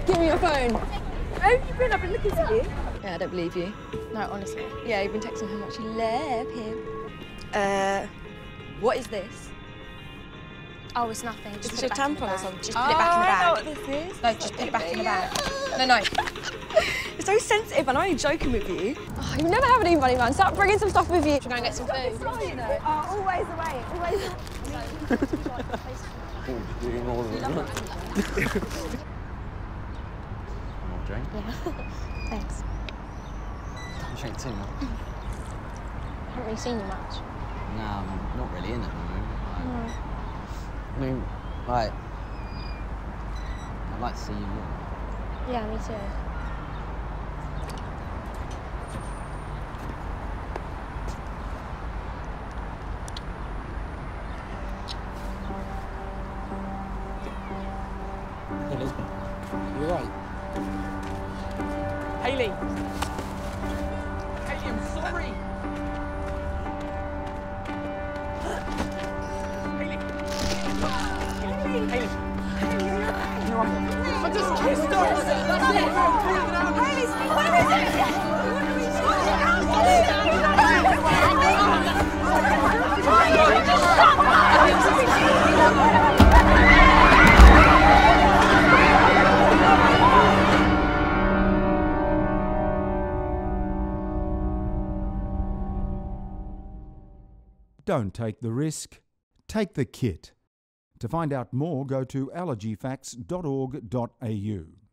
Give me your phone. Where have you been? I've been looking for you. Yeah, I don't believe you. No, honestly. Yeah, you've been texting how much you love him. What is this? Oh, it's nothing. Just Is put this it your back in the tampon or bag. something? Just put it back in the bag. I know what this is. No, just put it back in the bag. No. It's so sensitive, and I'm only joking with you. Oh, you never have any money, man. Start bringing some stuff with you. Should we go and get some food? Oh, always away, always. More drink? Yeah. Thanks. You drink too much. I haven't really seen you much. No, I'm not really in at the moment. No. I mean, like, I'd like to see you more. Yeah, me too. You're right. Hayley! Hayley, I'm sorry! Hayley! Hayley! You're right. I just kissed her! That's it! Hayley, what is it? Don't take the risk, take the kit. To find out more, go to allergyfacts.org.au.